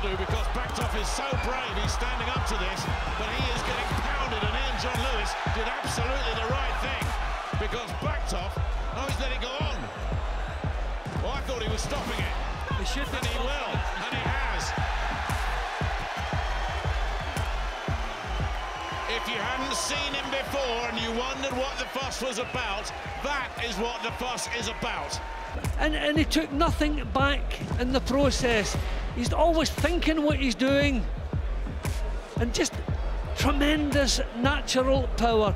do, because Bakhtov is so brave. He's standing up to this, but he is getting pounded, and Ian John Lewis did absolutely the right thing, because Bakhtov, oh, he's letting go on. Well, I thought he was stopping it. He should, and he will, and he has. If you hadn't seen him before and you wondered what the fuss was about, that is what the fuss is about. And he took nothing back in the process. He's always thinking what he's doing. And just tremendous natural power.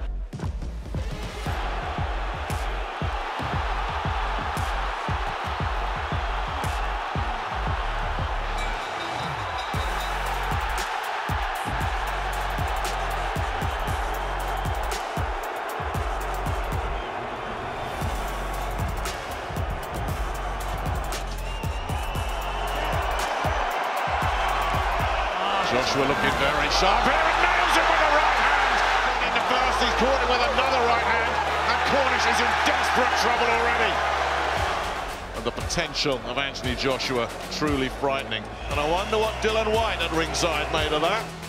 Joshua looking very sharp here and nails it with a right hand. In the first, he's caught him with another right hand, and Cornish is in desperate trouble already. And the potential of Anthony Joshua truly frightening. And I wonder what Dillian Whyte at ringside made of that.